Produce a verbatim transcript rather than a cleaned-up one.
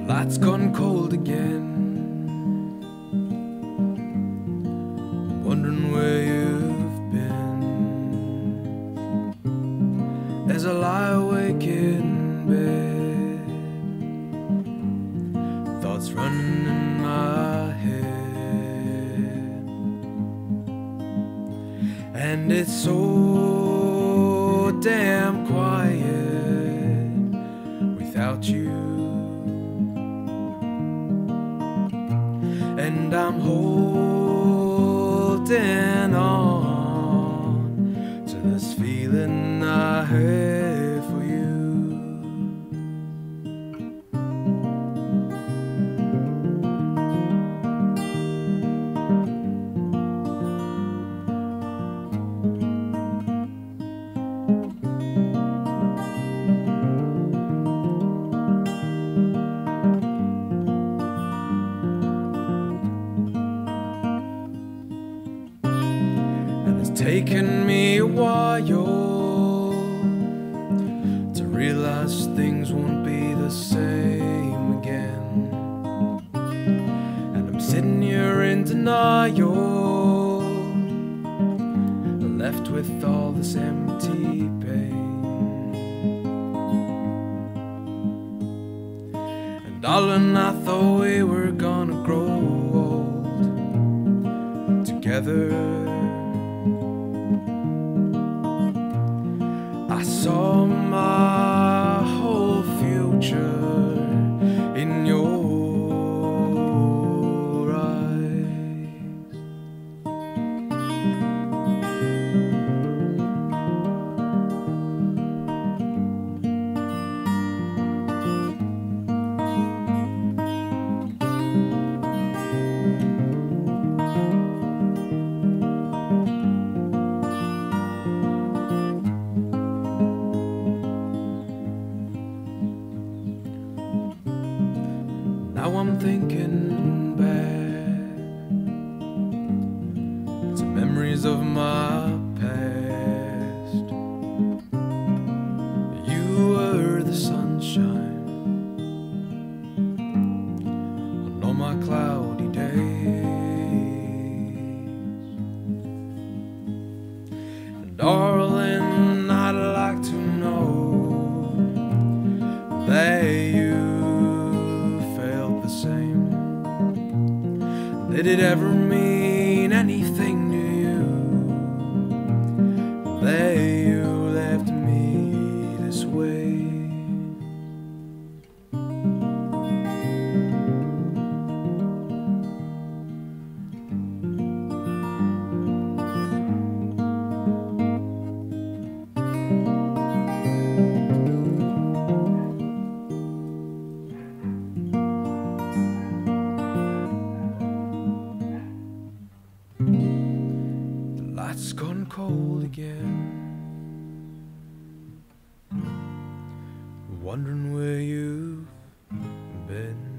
Light's gone cold again, wondering where you've been. As I lie awake in bed, thoughts running in my head, and it's so damn quiet without you. And I'm holding on to this feeling I have for you. It's taken me a while to realize things won't be the same again, and I'm sitting here in denial, left with all this empty pain. And darling, I thought we were gonna grow old together. I saw my whole future in your eyes. Now I'm thinking back to memories of my past. You were the sunshine on all my cloudy days. And darling, I'd like to know that you the same. Did it ever mean anything to you that you left me this way? Light's gone cold again, wondering where you've been.